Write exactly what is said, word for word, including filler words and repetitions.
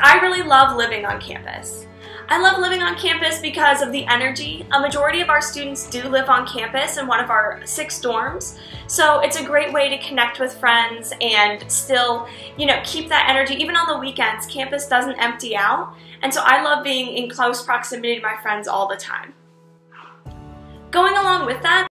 I really love living on campus. I love living on campus because of the energy. A majority of our students do live on campus in one of our six dorms, so it's a great way to connect with friends and still, you know, keep that energy. Even on the weekends, campus doesn't empty out, and so I love being in close proximity to my friends all the time. Going along with that,